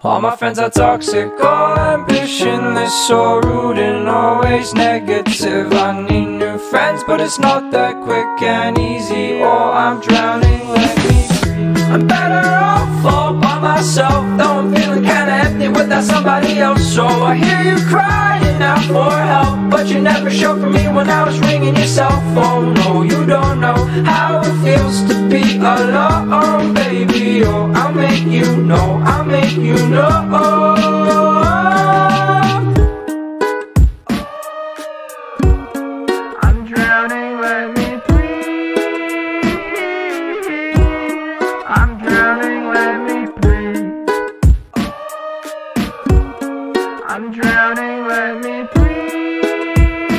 All my friends are toxic, all ambitionless, so rude and always negative. I need new friends, but it's not that quick and easy, or I'm drowning, let me breathe. I'm better off all by myself, though I'm feeling kinda empty without somebody else. So I hear you crying out for help, but you never showed for me when I was ringing your cell phone. No, you don't know how it feels to be alone, baby. Oh, I'll make you know, I'll make you know. I'm drowning, let me breathe. I'm drowning, let me breathe. I'm drowning, let me breathe.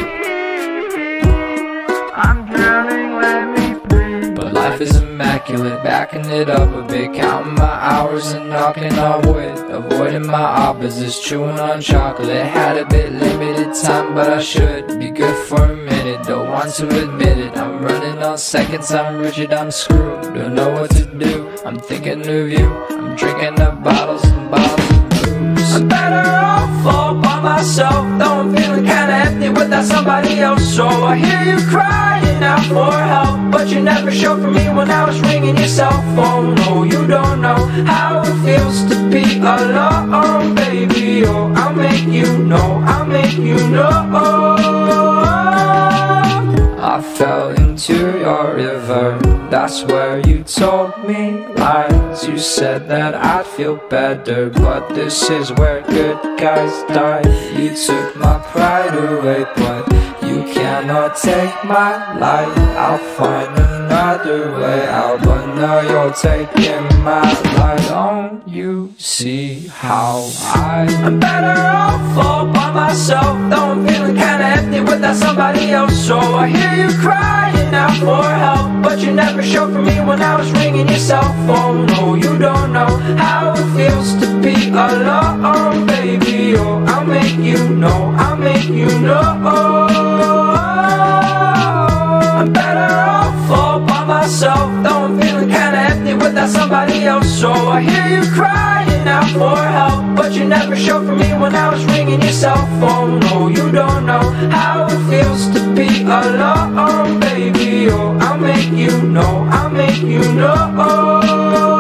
I'm drowning, let me breathe. But life is immaculate, backing it up a bit, counting my hours and knocking on wood, avoiding my opposites, chewing on chocolate. Had a bit limited time, but I should be good for a minute. Don't want to admit it, I'm running on seconds, I'm rigid, I'm screwed. Don't know what to do, I'm thinking of you. I'm drinking up bottles and bottles of booze. I'm better off all by myself, though I'm feeling kinda empty without somebody else. So I hear you crying out for help, but you never showed for me when I was ringing your cell phone. No, you don't know how it feels to be alone, baby. Oh, I'll make you know, I'll make you know. I fell into your river, that's where you told me lies. You said that I'd feel better, but this is where good guys die. You took my pride away, but you cannot take my life. I'll find another way out, but now you're taking my life. Don't you see how I'm better off all by myself, though I'm feeling kinda empty without somebody else. So I hear you crying out for help, but you never showed for me when I was ringing your cell phone. No, you don't know how it feels to be alone, baby. Oh, I'll make you know, I'll make you know. I'm better off all by myself, though I'm feeling kinda empty without somebody else. So I hear you crying out for help, but you never showed for me when I was ringing your cell phone. No, you don't know how it feels to be alone, baby. Oh, I'll make you know, I'll make you know.